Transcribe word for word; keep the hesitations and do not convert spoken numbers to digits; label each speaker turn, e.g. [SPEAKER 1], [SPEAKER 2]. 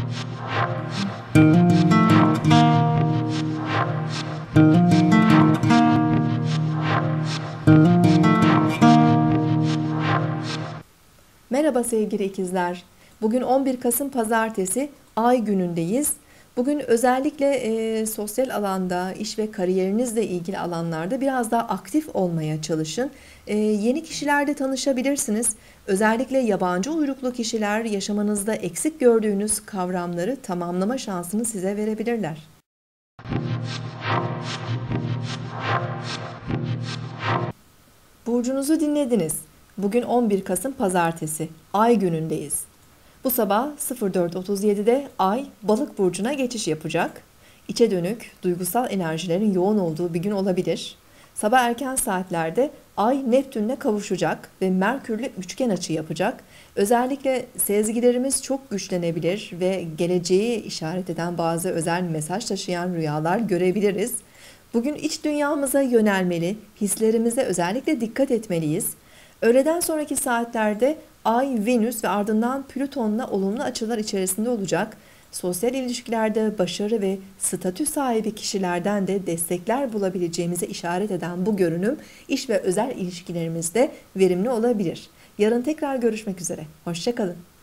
[SPEAKER 1] Merhaba sevgili ikizler. Bugün on bir Kasım Pazartesi, Ay günündeyiz. Bugün özellikle e, sosyal alanda, iş ve kariyerinizle ilgili alanlarda biraz daha aktif olmaya çalışın. E, yeni kişilerle tanışabilirsiniz. Özellikle yabancı uyruklu kişiler yaşamınızda eksik gördüğünüz kavramları tamamlama şansını size verebilirler. Burcunuzu dinlediniz. Bugün on bir Kasım Pazartesi, Ay günündeyiz. Bu sabah dört otuz yedide Ay Balık burcuna geçiş yapacak. İçe dönük, duygusal enerjilerin yoğun olduğu bir gün olabilir. Sabah erken saatlerde Ay Neptün'le kavuşacak ve Merkür'le üçgen açı yapacak. Özellikle sezgilerimiz çok güçlenebilir ve geleceği işaret eden bazı özel mesaj taşıyan rüyalar görebiliriz. Bugün iç dünyamıza yönelmeli, hislerimize özellikle dikkat etmeliyiz. Öğleden sonraki saatlerde Ay, Venüs ve ardından Plüton'la olumlu açılar içerisinde olacak. Sosyal ilişkilerde başarı ve statü sahibi kişilerden de destekler bulabileceğimize işaret eden bu görünüm iş ve özel ilişkilerimizde verimli olabilir. Yarın tekrar görüşmek üzere. Hoşça kalın.